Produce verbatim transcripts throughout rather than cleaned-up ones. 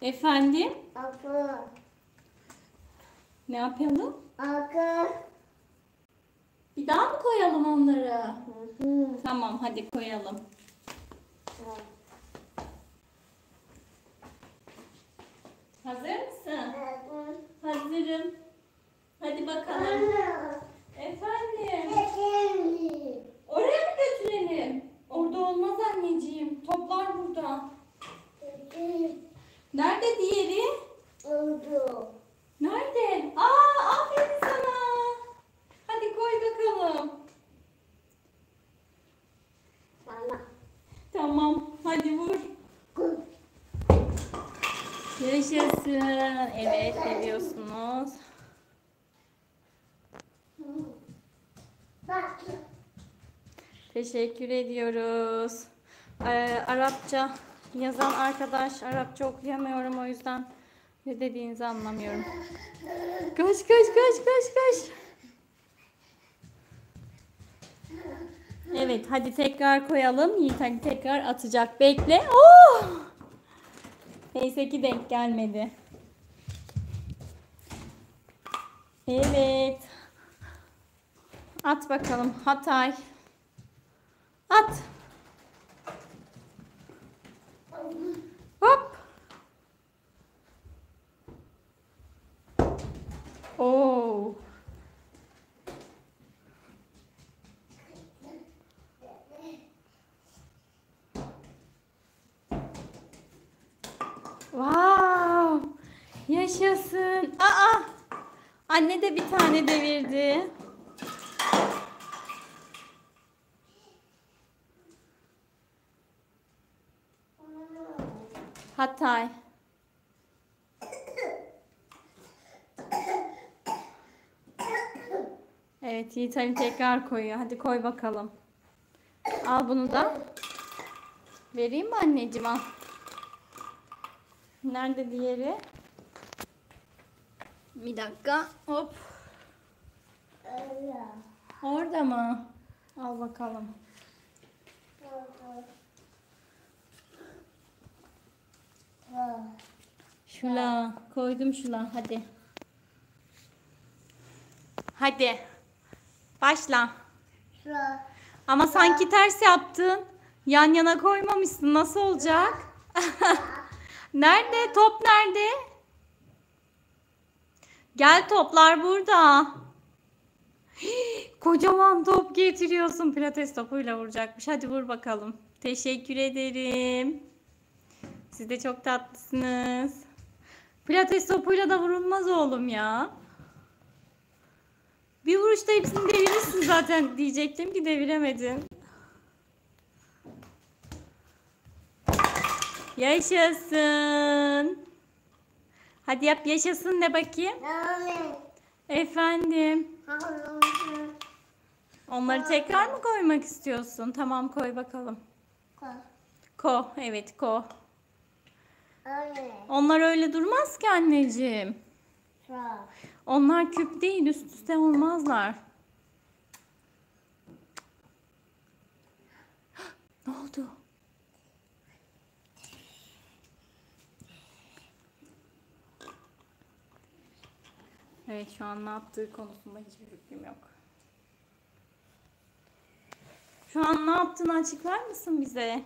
Efendim? Akı. Ne yapalım? Akı. Bir daha mı koyalım onları? Hı hı. Tamam, hadi koyalım. Hazır mısın? Hazırım. Hadi bakalım. Efendim? Oraya mı götürelim? Orada olmaz anneciğim. Toplar burada. Nerede diğeri? Oldu. Nerede? Aa, aferin sana. Hadi koy bakalım. Bana. Tamam, hadi vur. Yaşasın. Evet, ne diyorsunuz? Bak. Teşekkür ediyoruz. Ee, Arapça yazan arkadaş, Arapça okuyamıyorum, o yüzden ne dediğinizi anlamıyorum. Koş koş koş koş koş. Evet, hadi tekrar koyalım. Yiğit hadi tekrar atacak. Bekle. Oh! Neyse ki denk gelmedi. Evet. At bakalım Hatay. At. Hop. Oo. Wow. Yaşasın. Aa. Anne de bir tane devirdi. Hatay. Evet, Yiğit Ali tekrar koyuyor. Hadi koy bakalım. Al bunu da. Vereyim mi anneciğim, al. Nerede diğeri? Bir dakika. Hop. Orada mı? Al bakalım. Şula. Koydum şula. Hadi. Hadi. Başla. Ama sanki ters yaptın. Yan yana koymamışsın. Nasıl olacak? Nerede? Top nerede? Gel, toplar burada. Hii, kocaman top getiriyorsun. Pilates topuyla vuracakmış. Hadi vur bakalım. Teşekkür ederim. Siz de çok tatlısınız. Pilates topuyla da vurulmaz oğlum ya. Bir vuruşta hepsini devirirsin zaten diyecektim ki deviremedin. Yaşasın. Hadi yap, yaşasın de bakayım. Efendim. Onları tekrar mı koymak istiyorsun? Tamam, koy bakalım. Ko. Evet, ko. Onlar öyle durmaz ki anneciğim. Onlar küp değil, üst üste olmazlar. Ne oldu? Evet, şu an ne yaptığı konusunda hiçbir fikrim yok. Şu an ne yaptığını açıklar mısın bize?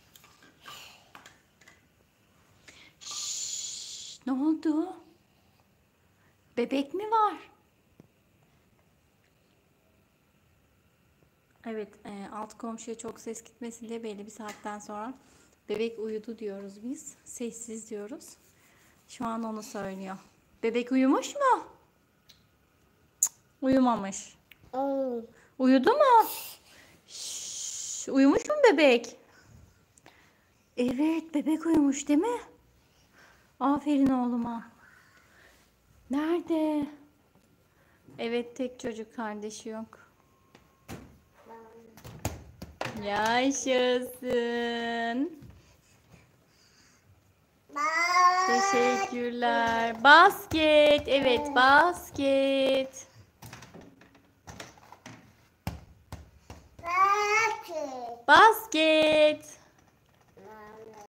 Şşş, ne oldu? Bebek mi var? Evet, e, alt komşuya çok ses gitmesin diye belli bir saatten sonra bebek uyudu diyoruz biz. Sessiz diyoruz. Şu an onu söylüyor. Bebek uyumuş mu? Cık, uyumamış. Uyudu mu? Şşş, uyumuş mu bebek? Evet, bebek uyumuş değil mi? Aferin oğluma. Nerede? Evet, tek çocuk, kardeşi yok. Yaşasın. Teşekkürler. Basket. Evet, basket. Basket.